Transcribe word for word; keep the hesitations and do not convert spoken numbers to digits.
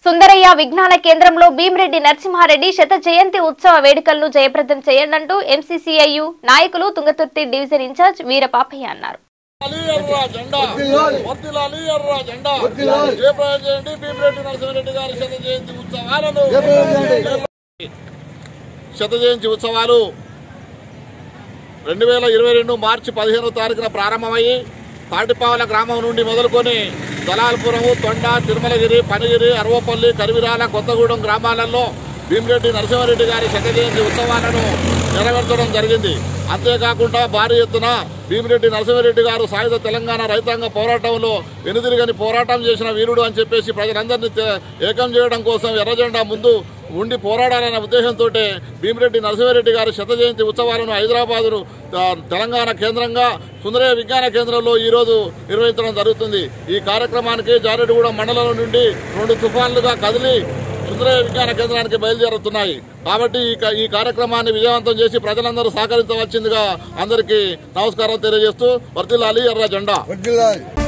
సుందరయ్య విజ్ఞాన కేంద్రంలో భీమిరెడ్డి నరసింహారెడ్డి శత జయంతి ఉత్సవ వేడుకలను జయప్రదం చేయండంటూ ఎంసీసీఐయు నాయకులు తుంగతుర్తి డివిజన్ ఇన్ఛార్జ్ వీరపాపయ్య అన్నారు. శత జయంతి ఉత్సవాలు రెండు వేల ఇరవై రెండు మార్చి పదిహేనో తారీఖున ప్రారంభమయ్యి తాటిపావల గ్రామం నుండి మొదలుకొని దళాల్పురము, తొండ, తిరుమలగిరి, పనిగిరి, అరవపల్లి, కరివిరాల, కొత్తగూడెం గ్రామాలలో భీమిరెడ్డి నరసింహారెడ్డి గారి శత జయంతి ఉత్సవాలను నెరవేర్చడం జరిగింది. అంతేకాకుండా భారీ ఎత్తున భీమిరెడ్డి నరసింహారెడ్డి గారు సాయుధ తెలంగాణ రైతాంగ పోరాటంలో వెనుదిరిగని పోరాటం చేసిన వీరుడు అని చెప్పేసి ప్రజలందరినీ ఏకం చేయడం కోసం ఎర్రజెండా ముందు ఉండి పోరాడాలనే ఉద్దేశంతో భీమిరెడ్డి నరసింహారెడ్డి గారి శత జయంతి ఉత్సవాలను హైదరాబాదు తెలంగాణ కేంద్రంగా సుందరయ్య విజ్ఞాన కేంద్రంలో ఈరోజు నిర్వహించడం జరుగుతుంది. ఈ కార్యక్రమానికి జారెడ్డిగూడెం మండలం నుండి రెండు తుఫాన్లుగా కదిలి సుందరయ్య విజ్ఞాన కేంద్రానికి బయలుదేరుతున్నాయి. కాబట్టి ఈ కార్యక్రమాన్ని విజయవంతం చేసి ప్రజలందరూ సహకరించవలసిందిగా అందరికీ నమస్కారం తెలియజేస్తూ వర్ధిల్లాలి ఎర్ర జెండా.